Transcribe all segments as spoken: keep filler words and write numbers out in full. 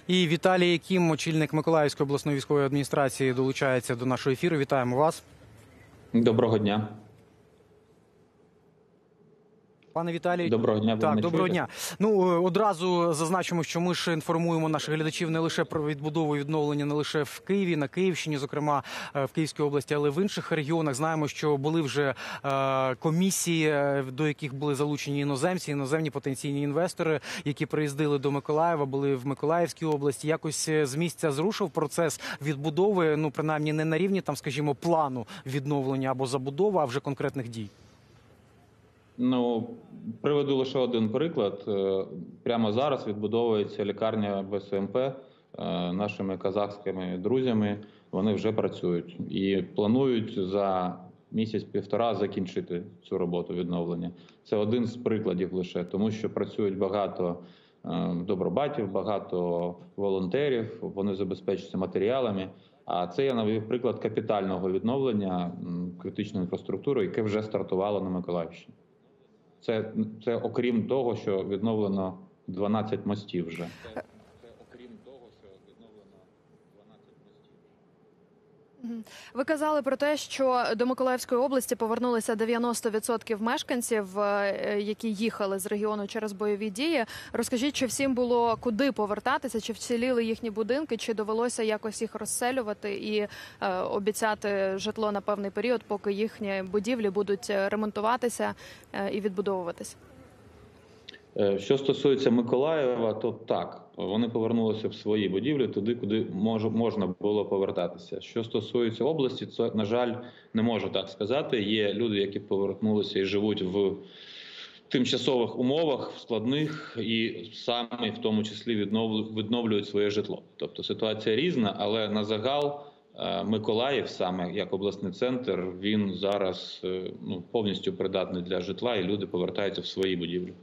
І Віталій Яким, очільник Миколаївської обласної військової адміністрації, долучається до нашого ефіру. Вітаємо вас. Доброго дня. Пане Віталій, доброго дня. Так, доброго дня. Ну, одразу зазначимо, що ми ж інформуємо наших глядачів не лише про відбудову і відновлення, не лише в Києві, на Київщині, зокрема в Київській області, але в інших регіонах. Знаємо, що були вже е, комісії, до яких були залучені іноземці, іноземні потенційні інвестори, які приїздили до Миколаєва, були в Миколаївській області. Якось з місця зрушив процес відбудови, ну, принаймні не на рівні, там, скажімо, плану відновлення або забудови, а вже конкретних дій. Ну, приведу лише один приклад. Прямо зараз відбудовується лікарня Б С М П нашими казахськими друзями. Вони вже працюють і планують за місяць-півтора закінчити цю роботу відновлення. Це один з прикладів лише, тому що працюють багато добробатів, багато волонтерів, вони забезпечуються матеріалами. А це я навів приклад капітального відновлення критичної інфраструктури, яке вже стартувало на Миколаївщині. Це, це окрім того, що відновлено дванадцять мостів вже. Це, це окрім того, що відновлено дванадцять мостів. Ви казали про те, що до Миколаївської області повернулися дев'яносто відсотків мешканців, які їхали з регіону через бойові дії. Розкажіть, чи всім було куди повертатися, чи вціліли їхні будинки, чи довелося якось їх розселювати і е, обіцяти житло на певний період, поки їхні будівлі будуть ремонтуватися е, і відбудовуватися? Що стосується Миколаєва, то так, вони повернулися в свої будівлі туди, куди мож, можна було повертатися. Що стосується області, це, на жаль, не можу так сказати. Є люди, які повернулися і живуть в тимчасових умовах, в складних, і самі в тому числі відновлюють своє житло. Тобто ситуація різна, але на загал Миколаїв, саме як обласний центр, він зараз ну, повністю придатний для житла, і люди повертаються в свої будівлі.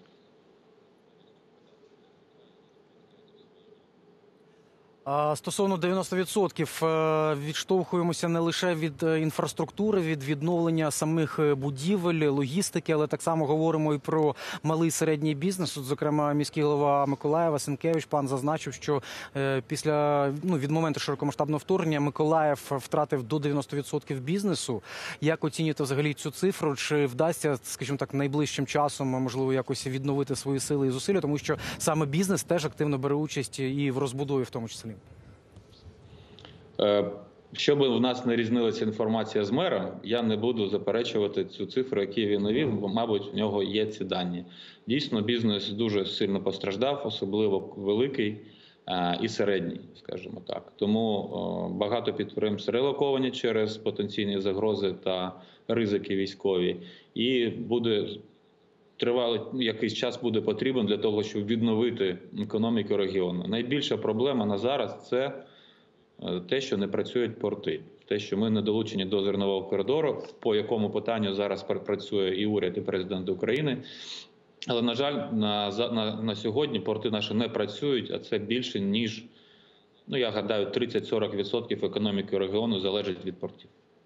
Стосовно дев'яноста відсотків відштовхуємося не лише від інфраструктури, від відновлення самих будівель, логістики, але так само говоримо і про малий і середній бізнес. От, зокрема, міський голова Миколаєва Сенкевич пан зазначив, що після ну, від моменту широкомасштабного вторгнення Миколаїв втратив до дев'яноста відсотків бізнесу. Як оцінюєте взагалі цю цифру? Чи вдасться, скажімо так, найближчим часом, можливо, якось відновити свої сили і зусилля? Тому що саме бізнес теж активно бере участь і в розбудові в тому числі. Щоб в нас не різнилася інформація з мером, я не буду заперечувати цю цифру, яку він навів, бо, мабуть, в нього є ці дані. Дійсно, бізнес дуже сильно постраждав, особливо великий і середній, скажімо так. Тому багато підприємств релоковані через потенційні загрози та ризики військові. І буде тривалий якийсь час буде потрібен для того, щоб відновити економіку регіону. Найбільша проблема на зараз – це те, що не працюють порти, те, що ми не долучені до зернового коридору, по якому питанню зараз працює і уряд, і президент України. Але, на жаль, на, на, на сьогодні порти наші не працюють, а це більше, ніж, ну, я гадаю, тридцять-сорок відсотків економіки регіону залежить від портів.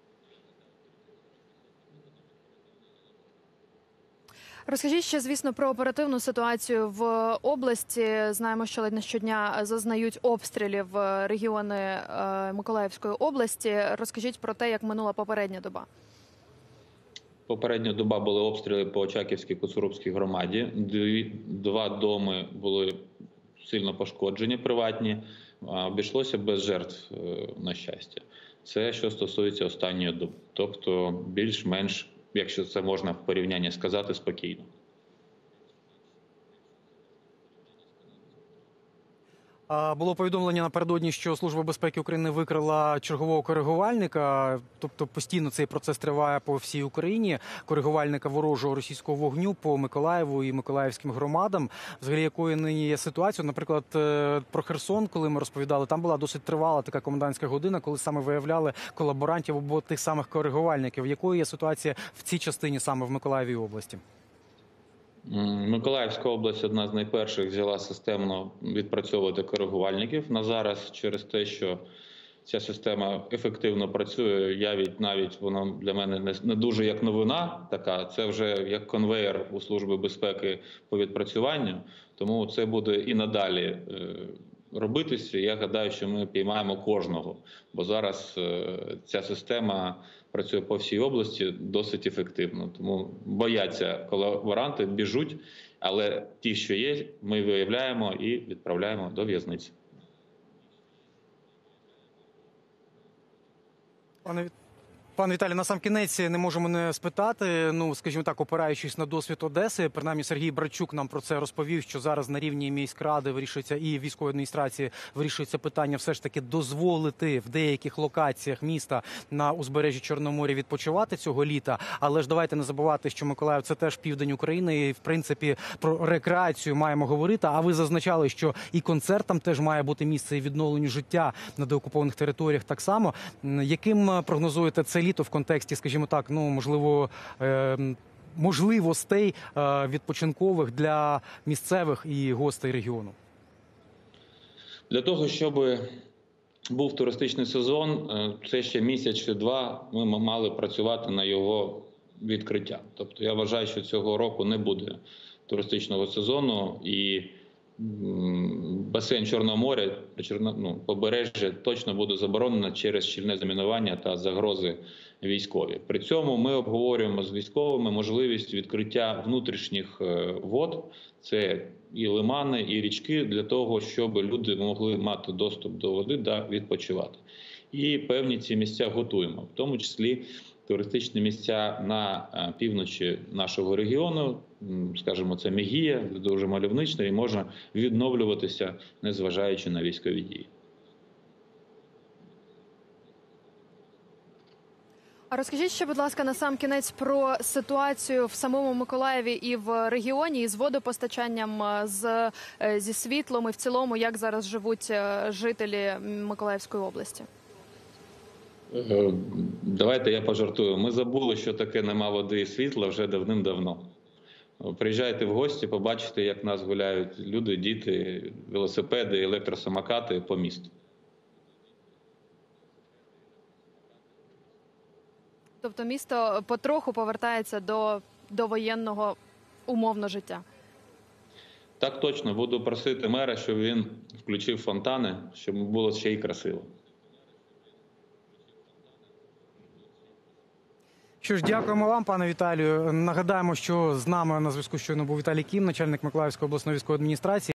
Розкажіть ще, звісно, про оперативну ситуацію в області. Знаємо, що ледь не щодня зазнають обстрілів регіони Миколаївської області. Розкажіть про те, як минула попередня доба. Попередня доба були обстріли по Очаківській, Коцурубській громаді. Дві, два доми були сильно пошкоджені, приватні. Обійшлося без жертв, на щастя. Це що стосується останньої доби. Тобто більш-менш, якщо це можна в порівнянні сказати, спокійно. Було повідомлення напередодні, що Служба безпеки України викрила чергового коригувальника, тобто постійно цей процес триває по всій Україні, коригувальника ворожого російського вогню по Миколаєву і миколаївським громадам. Взагалі, якою нині є ситуація? Наприклад, про Херсон, коли ми розповідали, там була досить тривала така комендантська година, коли саме виявляли колаборантів або тих самих коригувальників. Якою є ситуація в цій частині саме в Миколаєвій області? Миколаївська область одна з найперших взяла системно відпрацьовувати коригувальників. На зараз через те, що ця система ефективно працює, я навіть воно для мене не, не дуже як новина така, це вже як конвейер у Служби безпеки по відпрацюванню, тому це буде і надалі робитися. Я гадаю, що ми піймаємо кожного, бо зараз ця система працює по всій області досить ефективно. Тому бояться колаборанти, біжуть, але ті, що є, ми виявляємо і відправляємо до в'язниці. Пане Пане Віталію, на сам кінець не можемо не спитати, ну, скажімо так, опираючись на досвід Одеси, принаймні Сергій Братчук нам про це розповів, що зараз на рівні міськради вирішується і військової адміністрації вирішується питання все ж таки дозволити в деяких локаціях міста на узбережжі Чорного моря відпочивати цього літа. Але ж давайте не забувати, що Миколаїв – це теж південь України, і в принципі про рекреацію маємо говорити. А ви зазначали, що і концертам теж має бути місце, і відновленню життя на деокупованих територіях так само. Яким прогнозуєте це літо в контексті, скажімо так, ну, можливо, е, можливостей е, відпочинкових для місцевих і гостей регіону? Для того, щоб був туристичний сезон, це ще місяць чи два ми мали працювати на його відкриття. Тобто я вважаю, що цього року не буде туристичного сезону, і басейн Чорного моря, ну, побережжя точно буде заборонено через щільне замінування та загрози військові. При цьому ми обговорюємо з військовими можливість відкриття внутрішніх вод, це і лимани, і річки, для того, щоб люди могли мати доступ до води та відпочивати. І певні ці місця готуємо, в тому числі туристичні місця на півночі нашого регіону, скажімо, це Мегія, дуже мальовнична і може відновлюватися, незважаючи на військові дії. А розкажіть ще, будь ласка, на сам кінець про ситуацію в самому Миколаєві і в регіоні, і з водопостачанням, з, зі світлом, і в цілому, як зараз живуть жителі Миколаївської області? Давайте я пожартую. Ми забули, що таке нема води і світла вже давним-давно. Приїжджайте в гості, побачите, як нас гуляють люди, діти, велосипеди, електросамокати по місту. Тобто місто потроху повертається до, до воєнного умовно життя? Так точно. Буду просити мера, щоб він включив фонтани, щоб було ще й красиво. Що ж, дякуємо вам, пане Віталію. Нагадаємо, що з нами на зв'язку щойно був Віталій Кім, начальник Миколаївської обласної військової адміністрації.